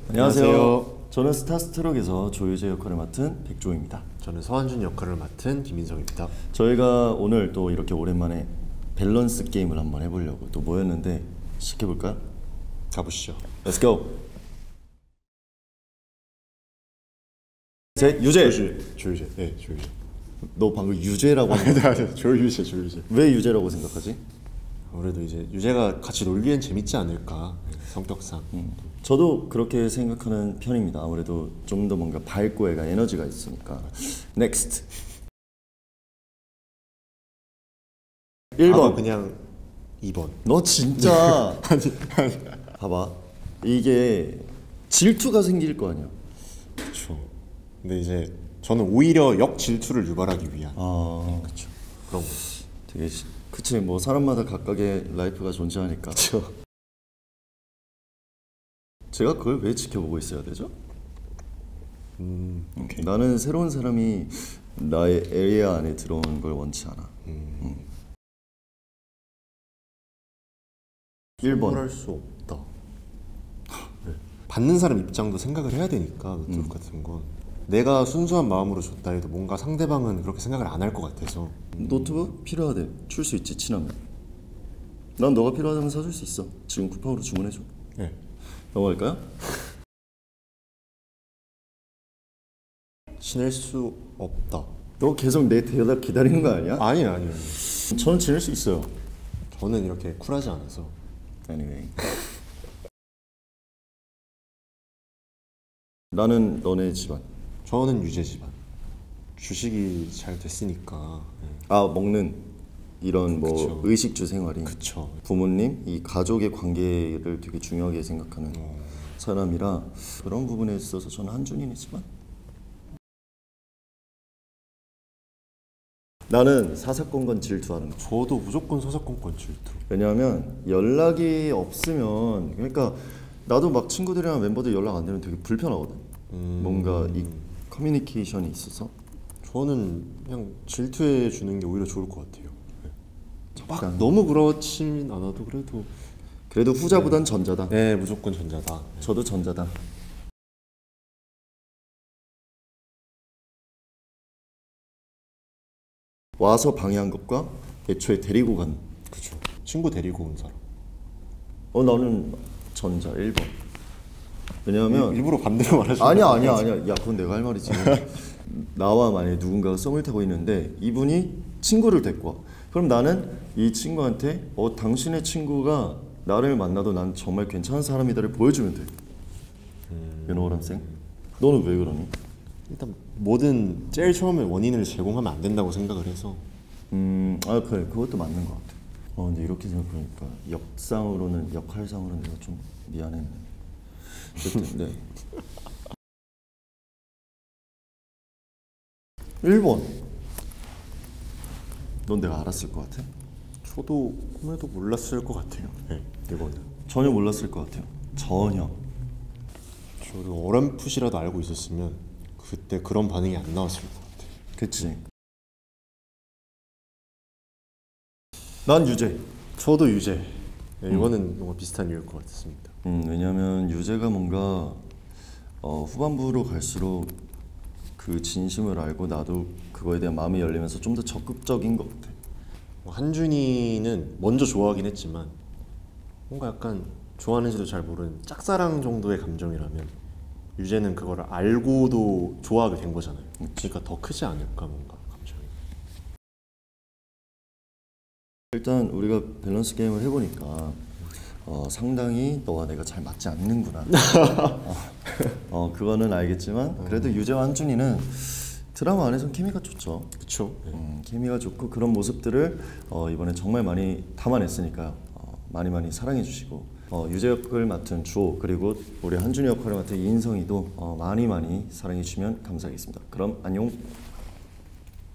안녕하세요. 저는 스타스트럭에서 조유재 역할을 맡은 백조입니다. 저는 서한준 역할을 맡은 김인성입니다. 저희가 오늘 또 이렇게 오랜만에 밸런스 게임을 한번 해보려고 또 모였는데 시작해볼까요? 가보시죠. Let's go! 셋, 유재! 조유재. 네, 조유재. 너 방금 유재라고 한 거? 아니, 조유재. 왜 유재라고 생각하지? 아무래도 이제 유재가 같이 놀기엔 재밌지 않을까, 성격상. 저도 그렇게 생각하는 편입니다. 아무래도 좀 더 뭔가 밝고 애가 에너지가 있으니까. Next. 1번. 그냥 2번. 너 진짜 아니. 봐봐. 이게 질투가 생길 거 아니야. 그렇죠. 근데 이제 저는 오히려 역질투를 유발하기 위한. 그렇죠. 그런 거. 되게 그치, 뭐 사람마다 각각의 라이프가 존재하니까. 그렇죠. 제가 그걸 왜 지켜보고 있어야 되죠? 오케이. 나는 새로운 사람이 나의 에리아 안에 들어오는 걸 원치 않아. 1번. 할 수 없다. 네. 받는 사람 입장도 생각을 해야 되니까 노트북 같은 건 내가 순수한 마음으로 줬다 해도 뭔가 상대방은 그렇게 생각을 안 할 것 같아서. 노트북 필요하대. 줄 수 있지, 친하면. 난 너가 필요하다면 사줄 수 있어. 지금 쿠팡으로 주문해줘. 네. 넘어갈까요? 지낼 수 없다. 너 계속 내 대답 기다리는 거 아니야? 아니요. 저는 지낼 수 있어요. 저는 이렇게 쿨하지 않아서. Anyway. 나는 너네 집안. 저는 유재 집안. 주식이 잘 됐으니까. 아, 먹는 이런 뭐 그쵸. 의식주 생활이. 그쵸. 부모님, 이 가족의 관계를 되게 중요하게 생각하는 사람이라 그런 부분에 있어서 저는 한준이지만 나는 사사건건 질투하는 거. 저도 무조건 소사건건 질투. 왜냐하면 연락이 없으면, 그러니까 나도 막 친구들이랑 멤버들 연락 안 되면 되게 불편하거든. 뭔가 이 커뮤니케이션이 있어서. 저는 그냥 질투해 주는 게 오히려 좋을 것 같아요. 막 네. 너무 그렇진 않아도 그래도 후자보단 전자다. 네, 무조건 전자다. 저도 전자다. 와서 방해한 것과 애초에 데리고 간. 그죠. 친구 데리고 온 사람. 나는 전자 1번. 왜냐하면 일부러 반대로 말하시는 아니야. 야, 그건 내가 할 말이지. 나와 만약에 누군가가 썸을 타고 있는데 이분이 친구를 데리고 와. 그럼 나는 이 친구한테 당신의 친구가 나를 만나도 난 정말 괜찮은 사람이다를 보여주면 돼. You know what I'm saying? 너는 왜 그러니? 일단 뭐든 제일 처음에 원인을 제공하면 안 된다고 생각을 해서. 그래, 그것도 맞는 것 같아. 근데 이렇게 생각해보니까 역할상으로는 내가 좀 미안했네. 어쨌든, 네. 1번. 넌 내가 알았을 것 같아? 저도 꿈에도 몰랐을 것 같아요. 네, 이거는. 전혀 몰랐을 것 같아요. 전혀. 저도 어렴풋이라도 알고 있었으면 그때 그런 반응이 안 나왔을 것 같아요. 그치. 난 유재. 저도 유재. 네, 이거는 뭔가 비슷한 이유일 것 같습니다. 왜냐면 유재가 뭔가 후반부로 갈수록 그 진심을 알고 나도 그거에 대한 마음이 열리면서 좀 더 적극적인 것 같아. 한준이는 먼저 좋아하긴 했지만 뭔가 약간 좋아하는지도 잘 모르는 짝사랑 정도의 감정이라면 유재는 그걸 알고도 좋아하게 된 거잖아요. 그러니까 더 크지 않을까, 뭔가 감정이. 일단 우리가 밸런스 게임을 해보니까 상당히 너와 내가 잘 맞지 않는구나. 그거는 알겠지만 그래도 유재와 한준이는 드라마 안에서는 케미가 좋죠. 그쵸. 케미가 좋고 그런 모습들을 이번에 정말 많이 담아냈으니까 많이 사랑해 주시고 유재 역을 맡은 주호 그리고 우리 한준이 역할을 맡은 이인성이도 많이 사랑해 주시면 감사하겠습니다. 그럼 안녕.